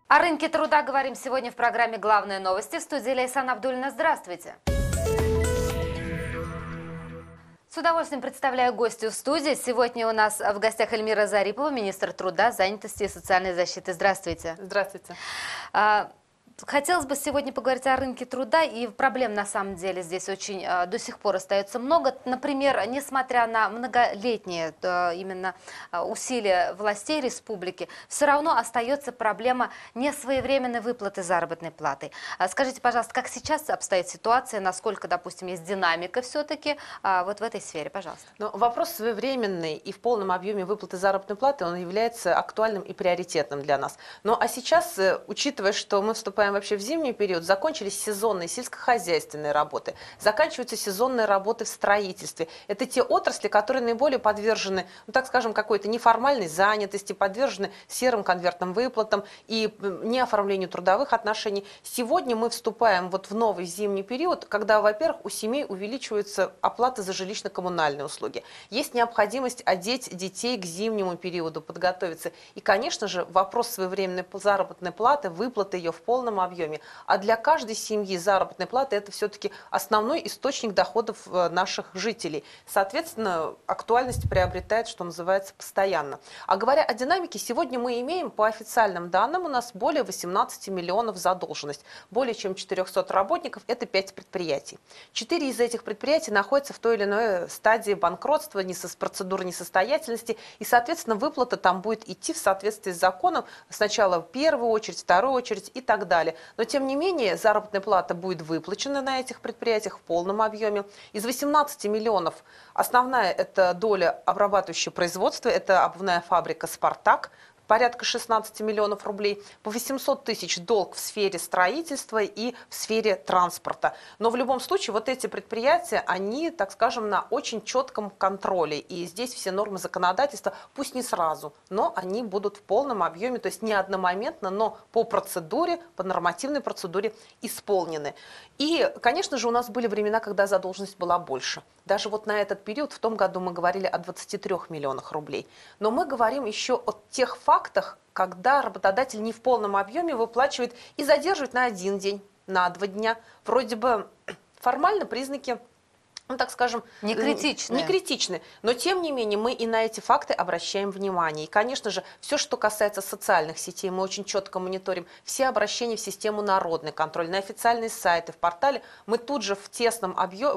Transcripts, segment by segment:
О рынке труда говорим сегодня в программе «Главные новости». В студии Лейсан Абдуллина. Здравствуйте. С удовольствием представляю гостю в студии. Сегодня у нас в гостях Эльмира Зарипова, министр труда, занятости и социальной защиты. Здравствуйте. Здравствуйте. Хотелось бы сегодня поговорить о рынке труда, и проблем на самом деле здесь очень до сих пор остается много. Например, несмотря на многолетние именно усилия властей республики, все равно остается проблема несвоевременной выплаты заработной платы. Скажите, пожалуйста, как сейчас обстоит ситуация, насколько, допустим, есть динамика все-таки вот в этой сфере, пожалуйста. Но вопрос своевременный и в полном объеме выплаты заработной платы, он является актуальным и приоритетным для нас. Ну а сейчас, учитывая, что мы вступаем вообще в зимний период, закончились сезонные сельскохозяйственные работы, заканчиваются сезонные работы в строительстве. Это те отрасли, которые наиболее подвержены, ну так скажем, какой-то неформальной занятости, подвержены серым конвертным выплатам и неоформлению трудовых отношений. Сегодня мы вступаем вот в новый зимний период, когда, во-первых, у семей увеличивается оплата за жилищно-коммунальные услуги. Есть необходимость одеть детей к зимнему периоду, подготовиться. И, конечно же, вопрос своевременной заработной платы, выплаты ее в полном объеме. А для каждой семьи заработная плата – это все-таки основной источник доходов наших жителей. Соответственно, актуальность приобретает, что называется, постоянно. А говоря о динамике, сегодня мы имеем, по официальным данным, у нас более 18 миллионов задолженность. Более чем 400 работников – это 5 предприятий. 4 из этих предприятий находятся в той или иной стадии банкротства, процедуры несостоятельности. И, соответственно, выплата там будет идти в соответствии с законом. Сначала в первую очередь, вторую очередь и так далее. Но, тем не менее, заработная плата будет выплачена на этих предприятиях в полном объеме. Из 18 миллионов основная это доля обрабатывающего производства, это обувная фабрика «Спартак», порядка 16 миллионов рублей, по 800 тысяч долг в сфере строительства и в сфере транспорта. Но в любом случае вот эти предприятия, они, так скажем, на очень четком контроле. И здесь все нормы законодательства, пусть не сразу, но они будут в полном объеме, то есть не одномоментно, но по процедуре, по нормативной процедуре исполнены. И, конечно же, у нас были времена, когда задолженность была больше. Даже вот на этот период, в том году мы говорили о 23 миллионах рублей. Но мы говорим еще о тех фактах, когда работодатель не в полном объеме выплачивает и задерживает на 1 день, на 2 дня. Вроде бы формально признаки, ну, так скажем, не критичны. Но, тем не менее, мы и на эти факты обращаем внимание. И, конечно же, все, что касается социальных сетей, мы очень четко мониторим. Все обращения в систему «Народный контроль», на официальные сайты, в портале. Мы тут же в тесном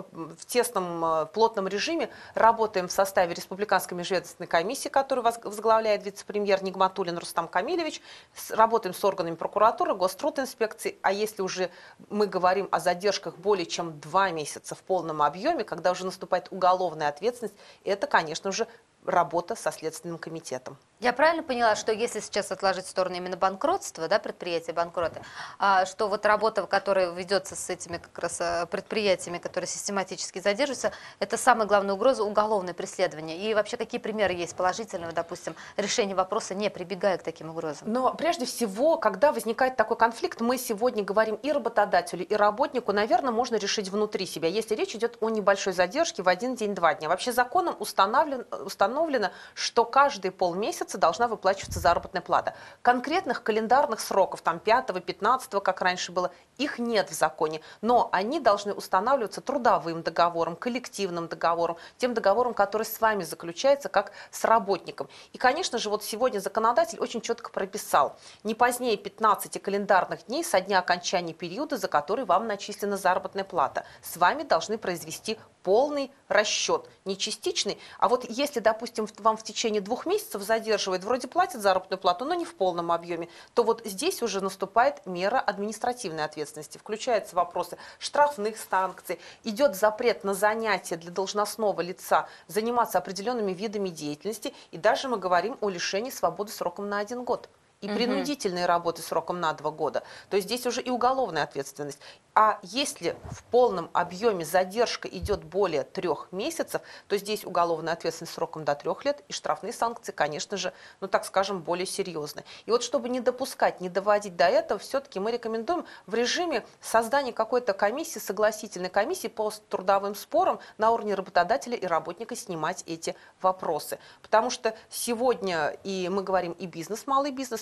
плотном режиме работаем в составе Республиканской межведомственной комиссии, которую возглавляет вице-премьер Нигматуллин Рустам Камилевич. Работаем с органами прокуратуры, Гострудинспекции. А если уже мы говорим о задержках более чем 2 месяца в полном объеме, когда уже наступает уголовная ответственность, это, конечно же, работа со Следственным комитетом. Я правильно поняла, что если сейчас отложить в сторону именно банкротства, да, предприятия банкроты, что вот работа, которая ведется с этими как раз предприятиями, которые систематически задерживаются, это самая главная угроза — уголовное преследование. И вообще какие примеры есть положительного, допустим, решения вопроса, не прибегая к таким угрозам? Но прежде всего, когда возникает такой конфликт, мы сегодня говорим и работодателю, и работнику, наверное, можно решить внутри себя, если речь идет о небольшой задержке в 1 день, 2 дня. Вообще законом установлено, что каждые полмесяца должна выплачиваться заработная плата. Конкретных календарных сроков, там 5-го, 15-го, как раньше было, их нет в законе, но они должны устанавливаться трудовым договором, коллективным договором, тем договором, который с вами заключается, как с работником. И, конечно же, вот сегодня законодатель очень четко прописал: не позднее 15 календарных дней со дня окончания периода, за который вам начислена заработная плата. С вами должны произвести полный расчет, не частичный. А вот если, допустим, вам в течение 2 месяцев задерживает, вроде платят заработную плату, но не в полном объеме, то вот здесь уже наступает мера административной ответственности. Включаются вопросы штрафных санкций, идет запрет на занятие для должностного лица заниматься определенными видами деятельности, и даже мы говорим о лишении свободы сроком на 1 год. И принудительные работы сроком на 2 года, то есть здесь уже и уголовная ответственность. А если в полном объеме задержка идет более 3 месяцев, то здесь уголовная ответственность сроком до 3 лет и штрафные санкции, конечно же, ну так скажем, более серьезные. И вот чтобы не допускать, не доводить до этого, все-таки мы рекомендуем в режиме создания какой-то комиссии, согласительной комиссии по трудовым спорам на уровне работодателя и работника снимать эти вопросы. Потому что сегодня и мы говорим и бизнес, малый бизнес,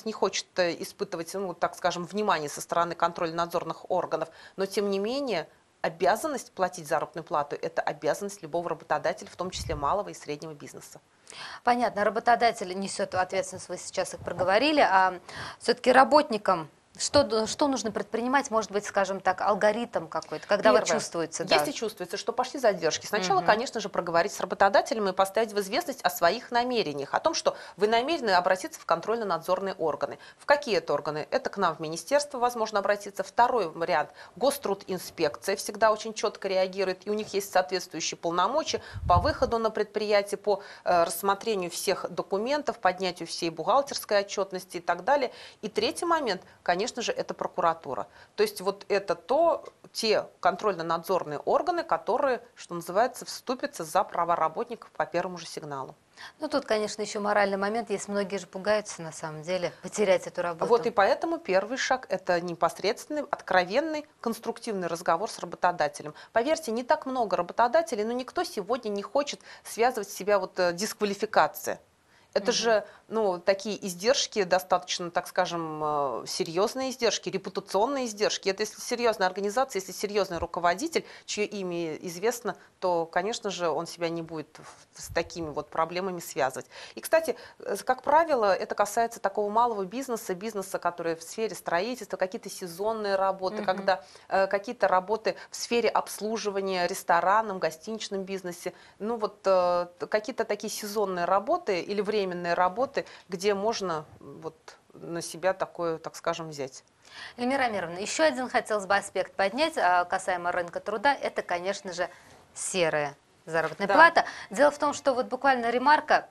не хочет испытывать, ну, так скажем, внимание со стороны контрольно-надзорных органов, но тем не менее обязанность платить заработную плату – это обязанность любого работодателя, в том числе малого и среднего бизнеса. Понятно, работодатель несет ответственность, вы сейчас их проговорили, а все-таки работникам что нужно предпринимать, может быть, скажем так, алгоритм какой-то, когда вот Первое. чувствуется, да. Если чувствуется, что пошли задержки, сначала, конечно же, проговорить с работодателем и поставить в известность о своих намерениях, о том, что вы намерены обратиться в контрольно-надзорные органы. В какие это органы? Это к нам в министерство, возможно, обратиться. Второй вариант. Гострудинспекция всегда очень четко реагирует, и у них есть соответствующие полномочия по выходу на предприятие, по рассмотрению всех документов, поднятию всей бухгалтерской отчетности и так далее. И третий момент, конечно же, это прокуратура. То есть вот это те контрольно-надзорные органы, которые, что называется, вступятся за права работников по первому же сигналу. Ну, тут, конечно, еще моральный момент есть. Многие же пугаются, на самом деле, потерять эту работу. Вот и поэтому первый шаг – это непосредственный, откровенный, конструктивный разговор с работодателем. Поверьте, не так много работодателей, но никто сегодня не хочет связывать себя дисквалификацией. Это же, ну, такие издержки достаточно, так скажем, серьезные издержки, репутационные издержки. Это если серьезная организация, если серьезный руководитель, чье имя известно, то, конечно же, он себя не будет с такими вот проблемами связывать. И, кстати, как правило, это касается такого малого бизнеса, который в сфере строительства, какие-то сезонные работы, когда какие-то работы в сфере обслуживания, ресторанном, гостиничном бизнесе, ну вот какие-то такие сезонные работы или временные работы, где можно вот на себя такое, так скажем, взять. Эльмира Амировна, еще один хотелось бы аспект поднять касаемо рынка труда. Это, конечно же, серая заработная плата. Дело в том, что вот буквально ремарка.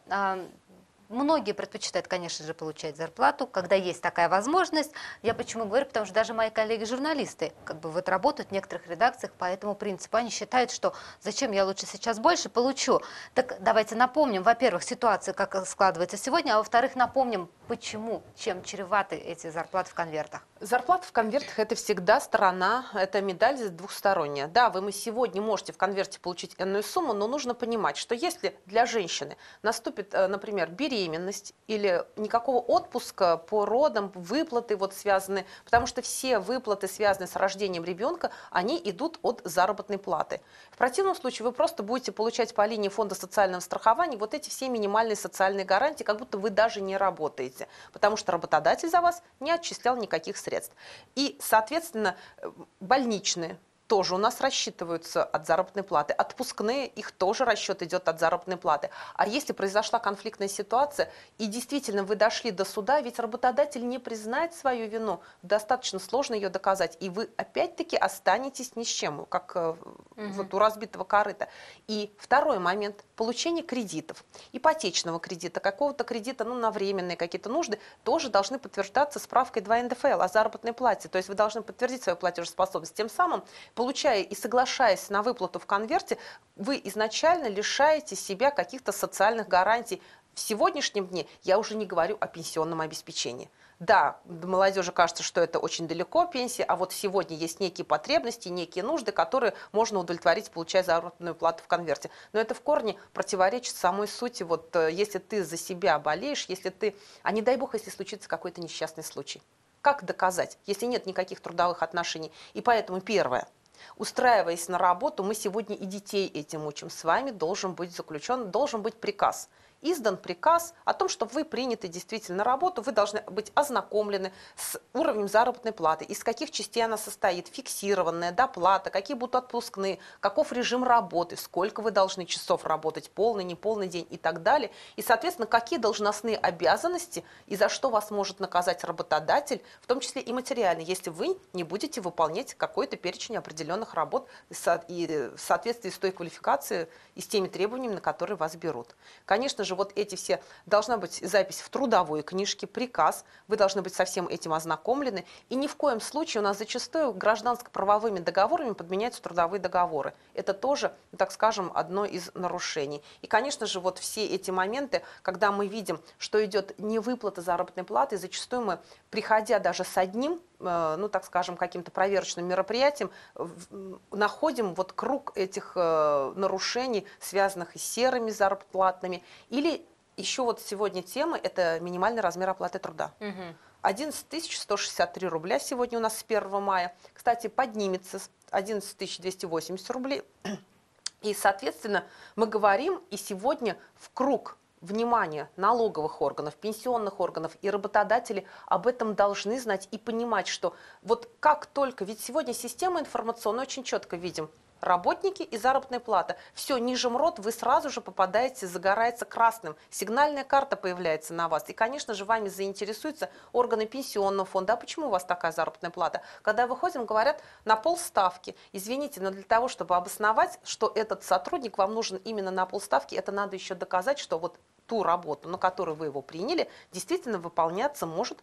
Многие предпочитают, конечно же, получать зарплату, когда есть такая возможность. Я почему говорю, потому что даже мои коллеги-журналисты как бы вот работают в некоторых редакциях по этому принципу. Они считают, что зачем я лучше сейчас больше получу. Так давайте напомним, во-первых, ситуацию, как складывается сегодня, а во-вторых, напомним, почему, чем чреваты эти зарплаты в конвертах. Зарплата в конвертах – это всегда сторона, это медаль двухсторонняя. Да, вы сегодня можете в конверте получить энную сумму, но нужно понимать, что если для женщины наступит, например, беременность или никакого отпуска по родам, выплаты вот связаны, потому что все выплаты, связанные с рождением ребенка, они идут от заработной платы. В противном случае вы просто будете получать по линии фонда социального страхования вот эти все минимальные социальные гарантии, как будто вы даже не работаете, потому что работодатель за вас не отчислял никаких средств. И, соответственно, больничные тоже у нас рассчитываются от заработной платы. Отпускные, их тоже расчет идет от заработной платы. А если произошла конфликтная ситуация, и действительно вы дошли до суда, ведь работодатель не признает свою вину, достаточно сложно ее доказать, и вы опять-таки останетесь ни с чем, как вот у разбитого корыта. И второй момент – получение кредитов, ипотечного кредита, какого-то кредита, ну, на временные какие-то нужды, тоже должны подтверждаться справкой 2 НДФЛ о заработной плате. То есть вы должны подтвердить свою платежеспособность. Тем самым, получая и соглашаясь на выплату в конверте, вы изначально лишаете себя каких-то социальных гарантий. В сегодняшнем дне я уже не говорю о пенсионном обеспечении. Да, молодежи кажется, что это очень далеко пенсия, а вот сегодня есть некие потребности, некие нужды, которые можно удовлетворить, получая заработную плату в конверте. Но это в корне противоречит самой сути. Вот если ты за себя болеешь, если ты, а не дай бог, если случится какой-то несчастный случай. Как доказать, если нет никаких трудовых отношений? И поэтому первое. Устраиваясь на работу, мы сегодня и детей этим учим. С вами должен быть заключен, должен быть приказ. Издан приказ о том, что вы приняты действительно на работу, вы должны быть ознакомлены с уровнем заработной платы, из каких частей она состоит, фиксированная, доплата, какие будут отпускные, каков режим работы, сколько вы должны часов работать, полный, неполный день и так далее. И, соответственно, какие должностные обязанности и за что вас может наказать работодатель, в том числе и материально, если вы не будете выполнять какой-то перечень определенных работ и в соответствии с той квалификацией и с теми требованиями, на которые вас берут. Конечно же, вот эти все, должна быть запись в трудовой книжке, приказ, вы должны быть со всем этим ознакомлены, и ни в коем случае у нас зачастую гражданско-правовыми договорами подменяются трудовые договоры. Это тоже, так скажем, одно из нарушений. И, конечно же, вот все эти моменты, когда мы видим, что идет невыплата заработной платы, зачастую мы, приходя даже с одним, ну, так скажем, каким-то проверочным мероприятием, находим вот круг этих нарушений, связанных и с серыми зарплатными, или еще вот сегодня тема – это минимальный размер оплаты труда. 11 163 рубля сегодня у нас с 1 мая. Кстати, поднимется с 11 280 рублей. И, соответственно, мы говорим и сегодня в круг внимания налоговых органов, пенсионных органов и работодателей об этом должны знать и понимать, что вот как только, ведь сегодня система информационная очень четко видим, работники и заработная плата. Все, ниже МРОТ вы сразу же попадаете, загорается красным. Сигнальная карта появляется на вас. И, конечно же, вами заинтересуются органы пенсионного фонда. А почему у вас такая заработная плата? Когда выходим, говорят, на полставки. Извините, но для того, чтобы обосновать, что этот сотрудник вам нужен именно на полставки, это надо еще доказать, что вот ту работу, на которую вы его приняли, действительно выполняться может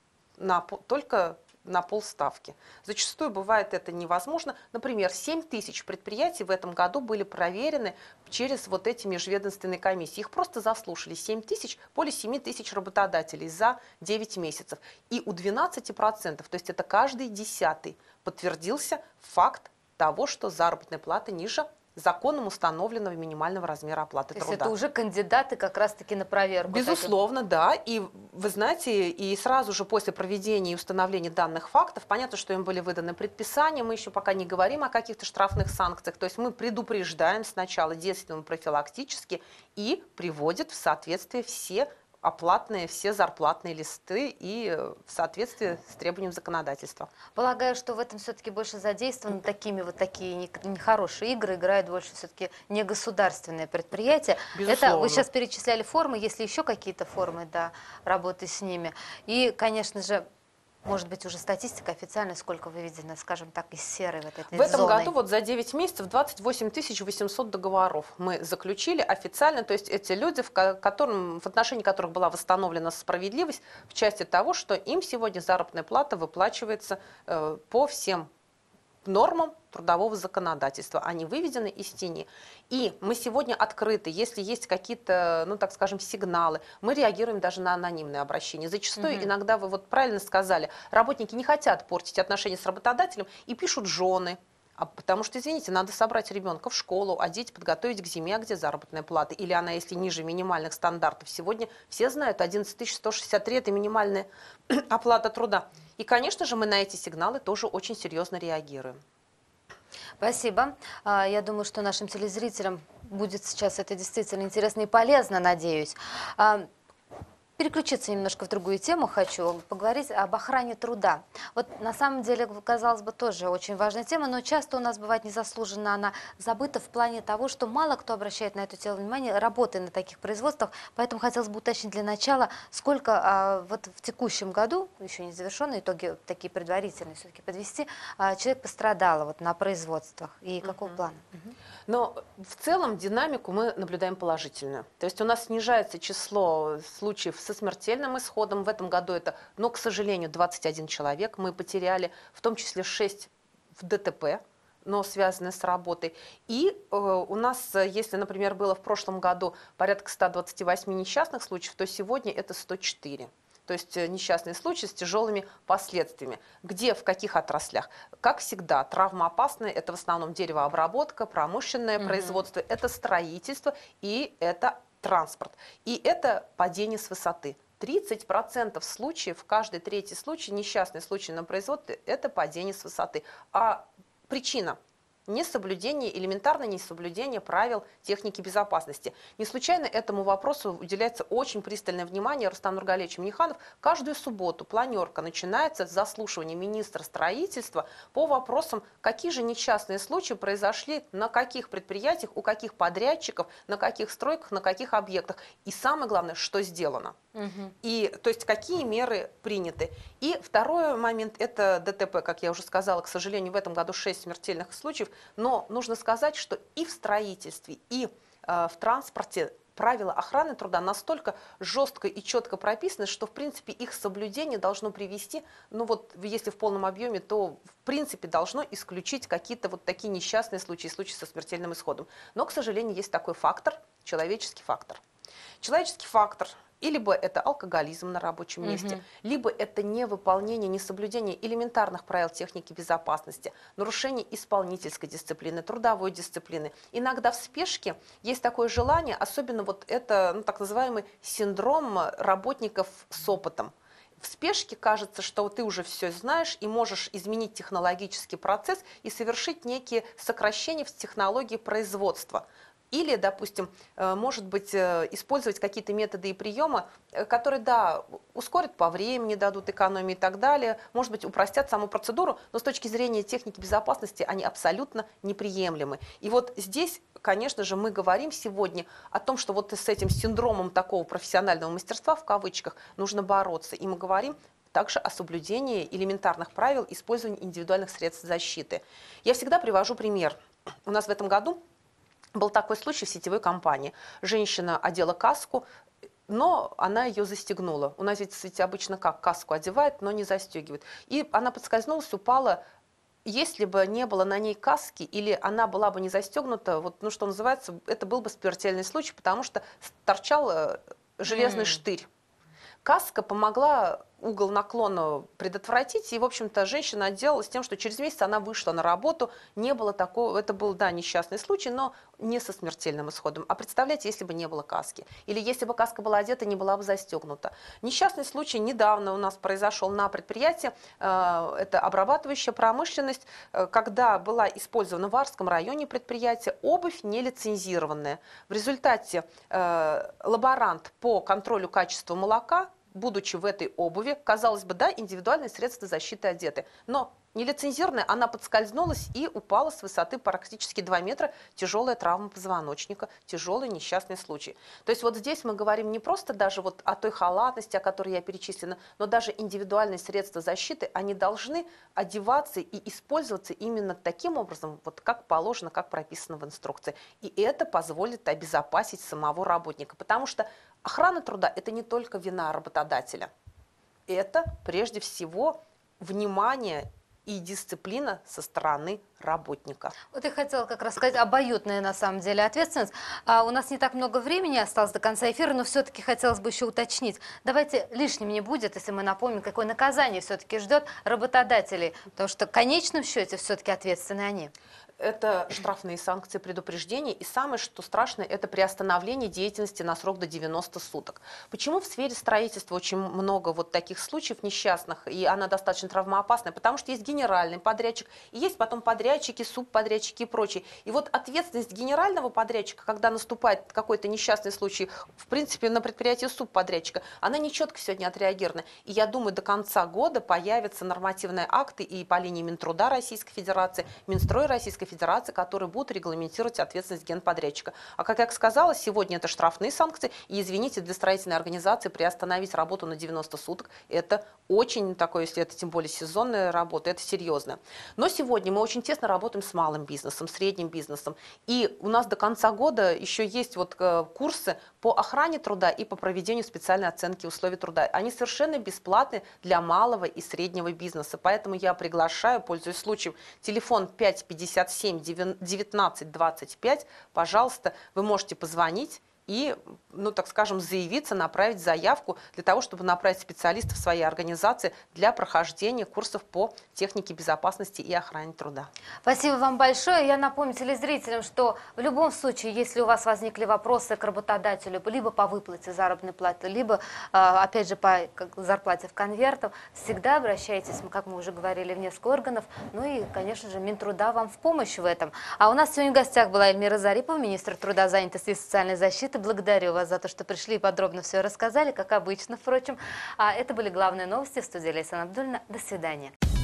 только на полставки. Зачастую бывает это невозможно. Например, 7 тысяч предприятий в этом году были проверены через вот эти межведомственные комиссии. Их просто заслушали. 7 тысяч, более 7 тысяч работодателей за 9 месяцев. И у 12%, то есть это каждый 10-й, подтвердился факт того, что заработная плата ниже законом установленного минимального размера оплаты труда. То есть это уже кандидаты как раз-таки на проверку. Безусловно, да. И вы знаете, и сразу же после проведения и установления данных фактов, понятно, что им были выданы предписания, мы еще пока не говорим о каких-то штрафных санкциях, то есть мы предупреждаем сначала действуем профилактически и приводят в соответствие все оплатные, все зарплатные листы и в соответствии с требованием законодательства. Полагаю, что в этом все-таки больше задействованы такие нехорошие игры, играют больше все-таки негосударственные предприятия. Безусловно. Это вы сейчас перечисляли формы, есть ли еще какие-то формы работы с ними? И, конечно же, может быть, уже статистика официальная, сколько выведено, скажем так, из серой вот этой В этом зоны? году вот за 9 месяцев 28 800 договоров мы заключили официально, то есть эти люди, в отношении которых была восстановлена справедливость в части того, что им сегодня заработная плата выплачивается по всем нормам трудового законодательства. Они выведены из тени. И мы сегодня открыты. Если есть какие-то, ну так скажем, сигналы, мы реагируем даже на анонимные обращения. Зачастую иногда, вы вот правильно сказали, работники не хотят портить отношения с работодателем и пишут жены. Потому что, извините, надо собрать ребенка в школу, одеть, подготовить к зиме, а где заработная плата. Или она, если ниже минимальных стандартов. Сегодня все знают, 11 163 – это минимальная оплата труда. И, конечно же, мы на эти сигналы тоже очень серьезно реагируем. Спасибо. Я думаю, что нашим телезрителям будет сейчас это действительно интересно и полезно, надеюсь. Переключиться немножко в другую тему хочу, поговорить об охране труда. Вот на самом деле, казалось бы, тоже очень важная тема, но часто у нас бывает незаслуженно она забыта в плане того, что мало кто обращает на эту тему внимание, работая на таких производствах. Поэтому хотелось бы уточнить для начала, сколько вот в текущем году, еще не завершенные итоги, такие предварительные все-таки подвести, человек пострадало вот на производствах и какого плана? Но в целом динамику мы наблюдаем положительную. То есть у нас снижается число случаев со смертельным исходом. В этом году это, но, к сожалению, 21 человек. Мы потеряли, в том числе 6 в ДТП, но связанные с работой. И у нас, если, например, было в прошлом году порядка 128 несчастных случаев, то сегодня это 104. То есть несчастные случаи с тяжелыми последствиями. Где, в каких отраслях? Как всегда, травмоопасные – это в основном деревообработка, промышленное производство, это строительство и это транспорт. И это падение с высоты. 30% случаев, каждый третий случай, несчастный случай на производстве – это падение с высоты. А причина – несоблюдение, элементарное несоблюдение правил техники безопасности. Не случайно этому вопросу уделяется очень пристальное внимание Рустам Нургалиевич Минниханов. Каждую субботу планерка начинается с заслушивания министра строительства по вопросам, какие же несчастные случаи произошли, на каких предприятиях, у каких подрядчиков, на каких стройках, на каких объектах. И самое главное, что сделано. И, то есть, какие меры приняты. И второй момент – это ДТП, как я уже сказала, к сожалению, в этом году 6 смертельных случаев. Но нужно сказать, что и в строительстве, и в транспорте правила охраны труда настолько жестко и четко прописаны, что, в принципе, их соблюдение должно привести, ну вот, если в полном объеме, то, в принципе, должно исключить какие-то вот такие несчастные случаи, случаи со смертельным исходом. Но, к сожалению, есть такой фактор – человеческий фактор. Человеческий фактор – и либо это алкоголизм на рабочем месте, либо это невыполнение, несоблюдение элементарных правил техники безопасности, нарушение исполнительской дисциплины, трудовой дисциплины. Иногда в спешке есть такое желание, особенно вот это, ну, так называемый синдром работников с опытом. в спешке кажется, что ты уже все знаешь и можешь изменить технологический процесс и совершить некие сокращения в технологии производства. Или, допустим, может быть, использовать какие-то методы и приемы, которые, да, ускорят по времени, дадут экономии и так далее, может быть, упростят саму процедуру, но с точки зрения техники безопасности они абсолютно неприемлемы. И вот здесь, конечно же, мы говорим сегодня о том, что вот с этим синдромом такого профессионального мастерства, в кавычках, нужно бороться. И мы говорим также о соблюдении элементарных правил использования индивидуальных средств защиты. Я всегда привожу пример. У нас в этом году был такой случай в сетевой компании. Женщина одела каску, но она ее застегнула. У нас ведь обычно как каску одевают, но не застегивают. И она подскользнулась, упала. Если бы не было на ней каски или она была бы не застегнута, вот, ну что называется, это был бы смертельный случай, потому что торчал железный штырь. Каска помогла угол наклона предотвратить, и, в общем-то, женщина отделалась тем, что через месяц она вышла на работу, не было такого, это был, да, несчастный случай, но не со смертельным исходом. А представляете, если бы не было каски, или если бы каска была одета, не была бы застегнута. Несчастный случай недавно у нас произошел на предприятии, это обрабатывающая промышленность, когда была использована в Арском районе предприятия обувь нелицензированная. В результате лаборант по контролю качества молока, будучи в этой обуви, казалось бы, да, индивидуальные средства защиты одеты, но нелицензированная, она подскользнулась и упала с высоты практически 2 метра, тяжелая травма позвоночника, тяжелый несчастный случай. То есть вот здесь мы говорим не просто даже вот о той халатности, о которой я перечислила, но даже индивидуальные средства защиты, они должны одеваться и использоваться именно таким образом, вот как положено, как прописано в инструкции. И это позволит обезопасить самого работника, потому что охрана труда – это не только вина работодателя, это прежде всего внимание и дисциплина со стороны работника. Вот я хотела как раз сказать, обоюдная на самом деле ответственность. У нас не так много времени осталось до конца эфира, но все-таки хотелось бы еще уточнить. Давайте лишним не будет, если мы напомним, какое наказание все-таки ждет работодателей, потому что в конечном счете все-таки ответственны они. Это штрафные санкции, предупреждения, и самое, что страшное, это приостановление деятельности на срок до 90 суток. Почему в сфере строительства очень много вот таких случаев несчастных, и она достаточно травмоопасная? Потому что есть генеральный подрядчик, и есть потом подрядчики, субподрядчики и прочие. И вот ответственность генерального подрядчика, когда наступает какой-то несчастный случай, в принципе, на предприятии субподрядчика, она нечетко сегодня отреагирована. И я думаю, до конца года появятся нормативные акты и по линии Минтруда Российской Федерации, Минстроя Российской Федерации, которые будут регламентировать ответственность генподрядчика. А как я сказала, сегодня это штрафные санкции, и, извините, для строительной организации приостановить работу на 90 суток, это очень такое, если это тем более сезонная работа, это серьезно. Но сегодня мы очень тесно работаем с малым бизнесом, средним бизнесом, и у нас до конца года еще есть вот курсы по охране труда и по проведению специальной оценки условий труда. Они совершенно бесплатны для малого и среднего бизнеса, поэтому я приглашаю, пользуясь случаем, телефон 557 19 25, пожалуйста, вы можете позвонить и, ну, так скажем, заявиться, направить заявку для того, чтобы направить специалистов в своей организации для прохождения курсов по технике безопасности и охране труда. Спасибо вам большое. Я напомню телезрителям, что в любом случае, если у вас возникли вопросы к работодателю, либо по выплате заработной платы, либо, опять же, по зарплате в конвертах, всегда обращайтесь, как мы уже говорили, в несколько органов. Ну и, конечно же, Минтруда вам в помощь в этом. А у нас сегодня в гостях была Эльмира Зарипова, министр труда, занятости и социальной защиты. Благодарю вас за то, что пришли и подробно все рассказали, как обычно, впрочем. Это были главные новости в студии Лейсан Абдульна. До свидания.